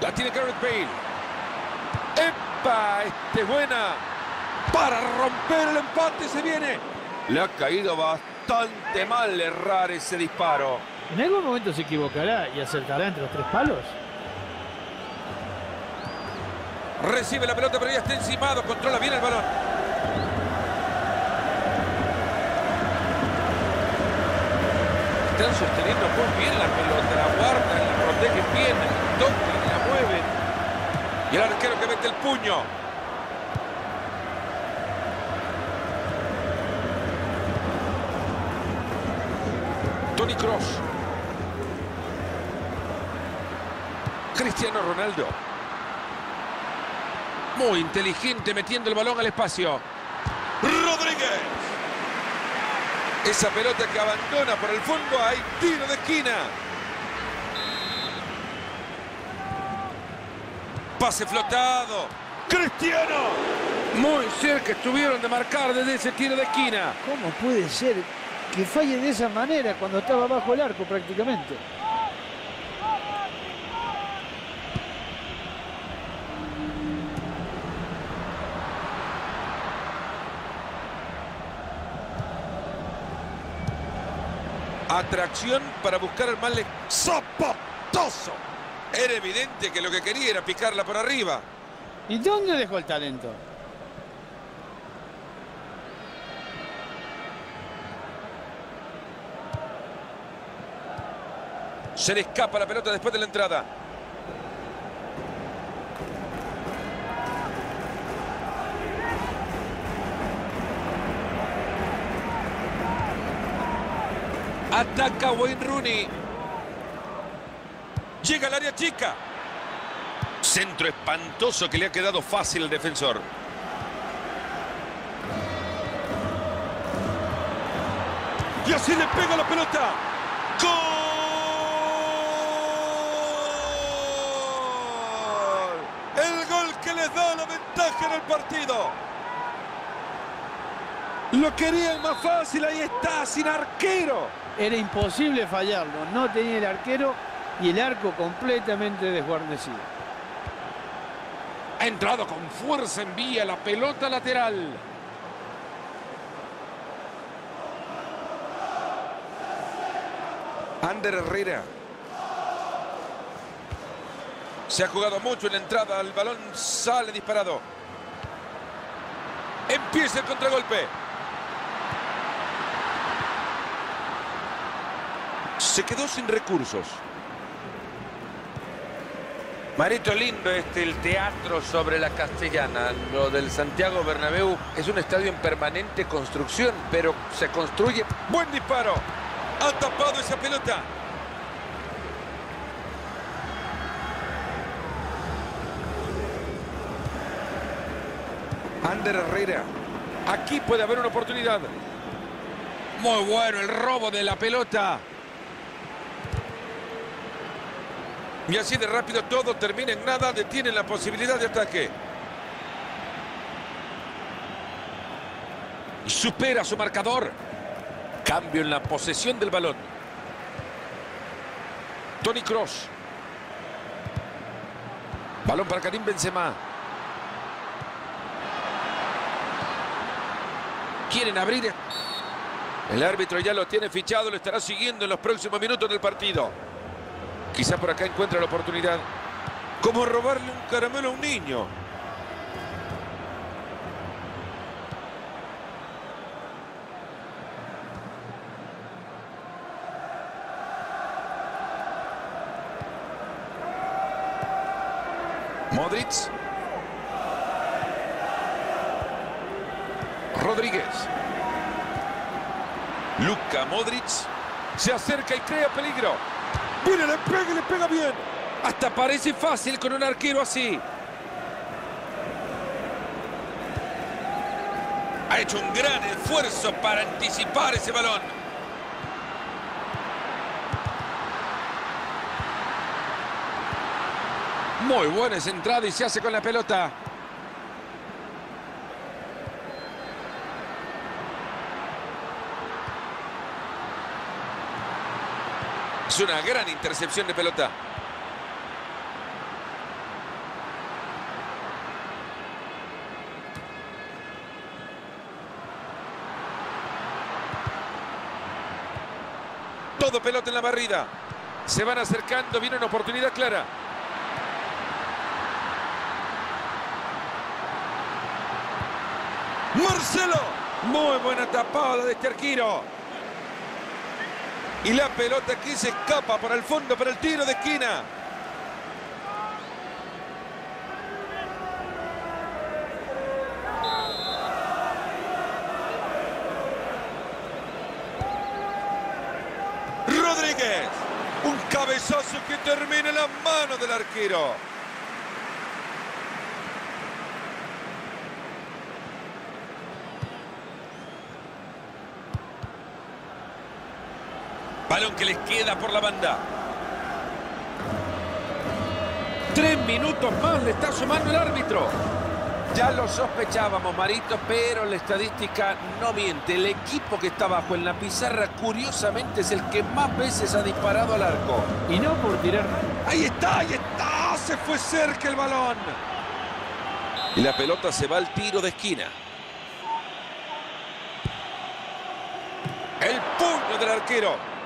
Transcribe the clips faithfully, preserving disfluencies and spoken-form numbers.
La tiene Gareth Bale. ¡Epa! Este es buena. Para romper el empate se viene. Le ha caído bastante mal errar ese disparo. En algún momento se equivocará y acertará entre los tres palos. Recibe la pelota, pero ya está encimado. Controla bien el balón. Están sosteniendo muy bien la pelota. La guardan, la protegen bien. Tocan, la mueven. Y el arquero que mete el puño. Toni Kroos. Cristiano Ronaldo. Muy inteligente metiendo el balón al espacio. Rodríguez. Esa pelota que abandona por el fondo. Hay tiro de esquina. Pase flotado. Cristiano. Muy cerca estuvieron de marcar desde ese tiro de esquina. ¿Cómo puede ser que falle de esa manera cuando estaba bajo el arco prácticamente? Atracción para buscar al mal. ¡Zapotoso! Era evidente que lo que quería era picarla por arriba. ¿Y dónde dejó el talento? Se le escapa la pelota después de la entrada. Ataca Wayne Rooney. Llega al área chica. Centro espantoso que le ha quedado fácil al defensor. Y así le pega la pelota. ¡Gol! El gol que les da la ventaja en el partido. Lo querían más fácil. Ahí está, sin arquero. Era imposible fallarlo. No tenía el arquero y el arco completamente desguarnecido. Ha entrado con fuerza, envía la pelota lateral. Ander Herrera. Se ha jugado mucho en la entrada. El balón sale disparado. Empieza el contragolpe. Se quedó sin recursos. Marito, lindo este, el teatro sobre la Castellana. Lo del Santiago Bernabéu es un estadio en permanente construcción, pero se construye. ¡Buen disparo! Ha tapado esa pelota. Ander Herrera. Aquí puede haber una oportunidad. Muy bueno el robo de la pelota. Y así de rápido todo termina en nada. Detienen la posibilidad de ataque. Y supera su marcador. Cambio en la posesión del balón. Toni Kroos. Balón para Karim Benzema. Quieren abrir. El árbitro ya lo tiene fichado. Lo estará siguiendo en los próximos minutos del partido. Quizá por acá encuentra la oportunidad. Como robarle un caramelo a un niño. Modric. Rodríguez. Luka Modric. Se acerca y crea peligro. Viene, le pega y le pega bien. Hasta parece fácil con un arquero así. Ha hecho un gran esfuerzo para anticipar ese balón. Muy buena esa entrada y se hace con la pelota. Es una gran intercepción de pelota. Todo pelota en la barrida. Se van acercando, viene una oportunidad clara. Marcelo. Muy buena tapada de este arquero. Y la pelota aquí se escapa por el fondo para el tiro de esquina. Rodríguez. Un cabezazo que termina en la mano del arquero. Balón que les queda por la banda. Tres minutos más le está sumando el árbitro. Ya lo sospechábamos, Marito, pero la estadística no miente. El equipo que está abajo en la pizarra, curiosamente, es el que más veces ha disparado al arco. Y no por tirar. ¡Ahí está! ¡Ahí está! Se fue cerca el balón. Y la pelota se va al tiro de esquina. El puño del arquero.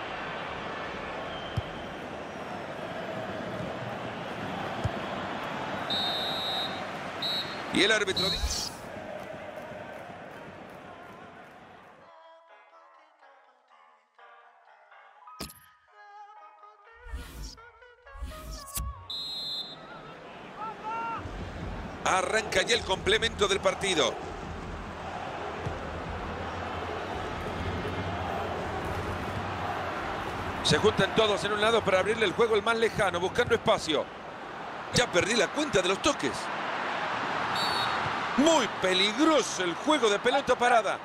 Y el árbitro dice... Arranca ya el complemento del partido. Se juntan todos en un lado para abrirle el juego al más lejano, buscando espacio. Ya perdí la cuenta de los toques. Muy peligroso el juego de pelota parada.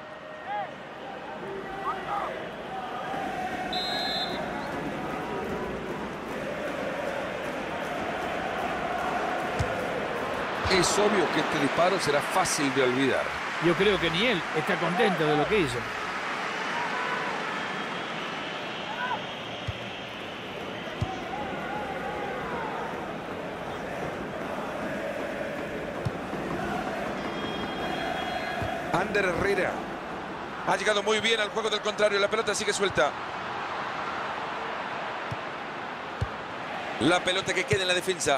Es obvio que este disparo será fácil de olvidar. Yo creo que ni él está contento de lo que hizo. Ander Herrera ha llegado muy bien al juego del contrario. La pelota sigue suelta. La pelota que queda en la defensa.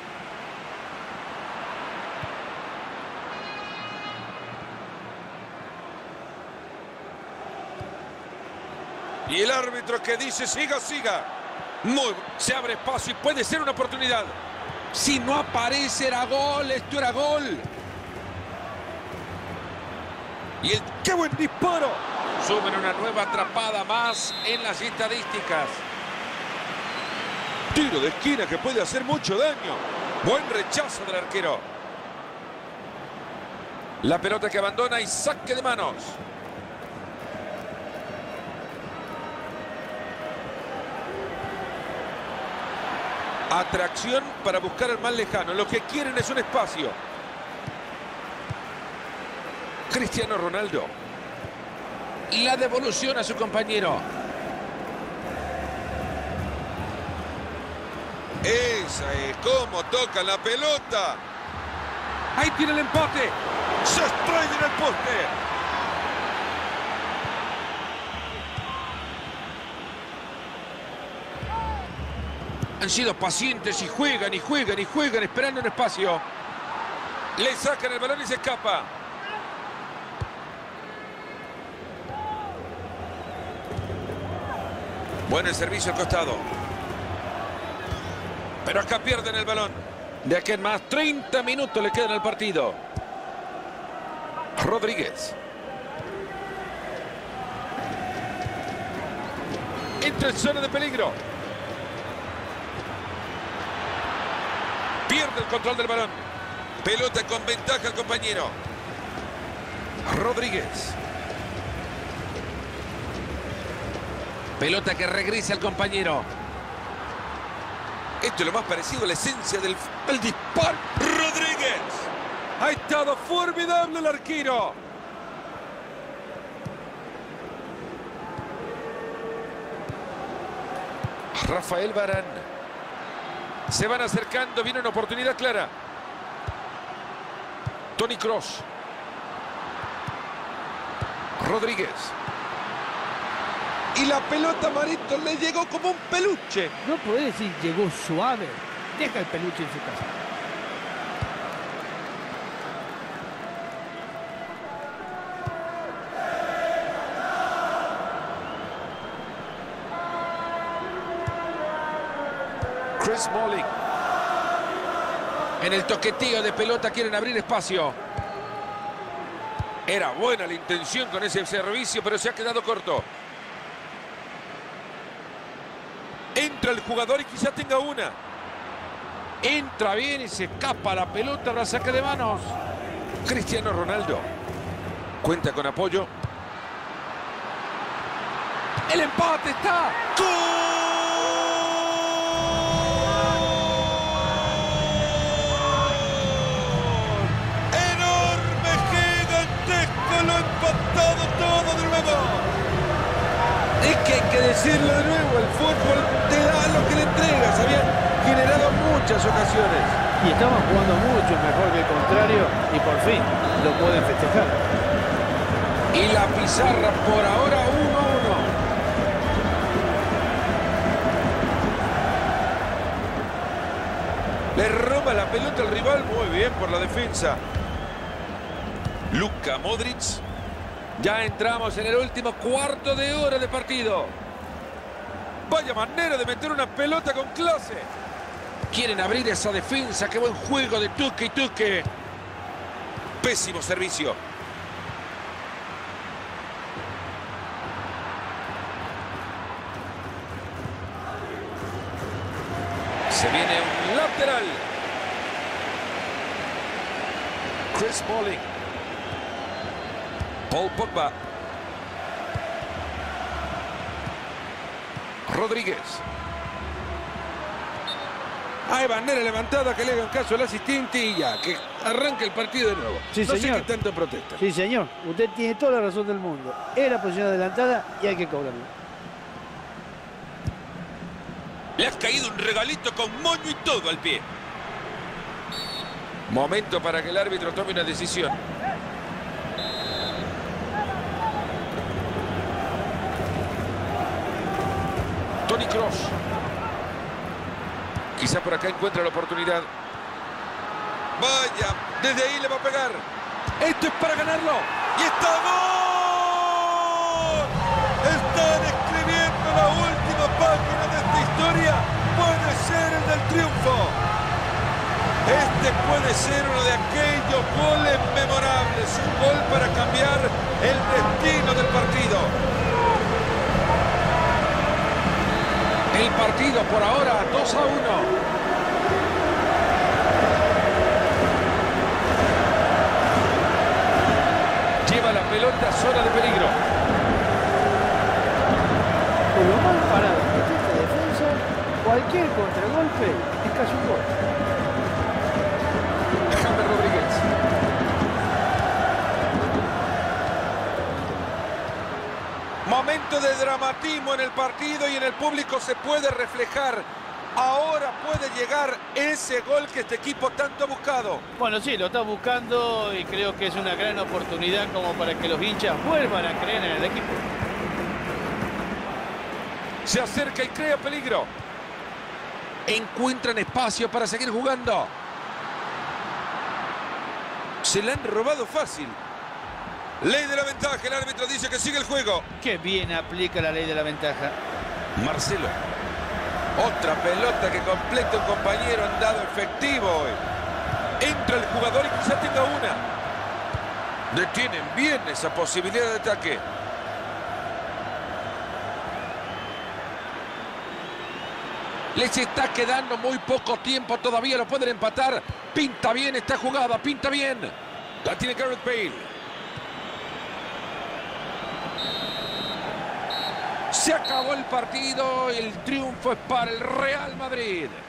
Y el árbitro que dice siga, siga. Muy, se abre espacio y puede ser una oportunidad. Si no aparece era gol, esto era gol. Y el ¡qué buen disparo! Suben una nueva atrapada más en las estadísticas. Tiro de esquina que puede hacer mucho daño. Buen rechazo del arquero. La pelota que abandona y saque de manos. Atracción para buscar al más lejano. Lo que quieren es un espacio. Cristiano Ronaldo. La devolución a su compañero. Esa es como toca la pelota. Ahí tiene el empate. Se estrella en el poste. Han sido pacientes y juegan y juegan y juegan esperando un espacio. Le sacan el balón y se escapa. Buen el servicio al costado. Pero acá pierden el balón. De aquí en más, treinta minutos le quedan al partido. Rodríguez. Entra en zona de peligro. Pierde el control del balón. Pelota con ventaja al compañero. Rodríguez. Pelota que regresa al compañero. Esto es lo más parecido a la esencia del el disparo. Rodríguez. Ha estado formidable el arquero. Rafael Varane. Se van acercando, viene una oportunidad clara. Toni Kroos. Rodríguez. Y la pelota, Marito, le llegó como un peluche. No podés decir llegó suave. Deja el peluche en su casa. Chris Smalling. En el toquetío de pelota quieren abrir espacio. Era buena la intención con ese servicio, pero se ha quedado corto. Entra el jugador y quizá tenga una. Entra bien y se escapa la pelota, la saca de manos. Cristiano Ronaldo. Cuenta con apoyo. El empate está. ¡Gol! Lo ha empatado todo de nuevo. Es que hay que decirlo de nuevo, el fútbol te da lo que le entregas. Habían generado muchas ocasiones. Y estaban jugando mucho mejor que el contrario y por fin lo pueden festejar. Y la pizarra por ahora uno a uno. Le roba la pelota al rival, muy bien por la defensa. Luka Modric. Ya entramos en el último cuarto de hora de partido. Vaya manera de meter una pelota con clase. Quieren abrir esa defensa. Qué buen juego de Tuque y Tuque. Pésimo servicio. Se viene un lateral. Chris Smalling. Paul Pogba. Rodríguez. Hay bandera levantada, que le hagan caso al asistente y ya, que arranque el partido de nuevo. Sí, no señor. sé qué tanto protesta. Sí, señor. Usted tiene toda la razón del mundo. Era posición adelantada y hay que cobrarlo. Le ha caído un regalito con moño y todo al pie. Momento para que el árbitro tome una decisión. Toni Kroos. Quizá por acá encuentra la oportunidad. Vaya, desde ahí le va a pegar. Esto es para ganarlo. ¡Y está gol! Están escribiendo la última página de esta historia. Puede ser el del triunfo. Este puede ser uno de aquellos goles memorables. Un gol para cambiar el destino del partido. El partido por ahora dos a uno. Lleva la pelota a zona de peligro. Con lo mal parado que está esta defensa, cualquier contragolpe es casi un gol. James Rodríguez. Momento de dramatismo en el partido y en el público se puede reflejar. Ahora puede llegar ese gol que este equipo tanto ha buscado. Bueno, sí, lo está buscando y creo que es una gran oportunidad como para que los hinchas vuelvan a creer en el equipo. Se acerca y crea peligro. Encuentran espacio para seguir jugando. Se la han robado fácil. Ley de la ventaja, el árbitro dice que sigue el juego. Qué bien aplica la ley de la ventaja. Marcelo. Otra pelota que completa un compañero, han dado efectivo hoy. Entra el jugador y quizá tenga una. Detienen bien esa posibilidad de ataque. Les está quedando muy poco tiempo, todavía lo pueden empatar. Pinta bien esta jugada, pinta bien. La tiene Gareth Bale. Se acabó el partido, el triunfo es para el Real Madrid.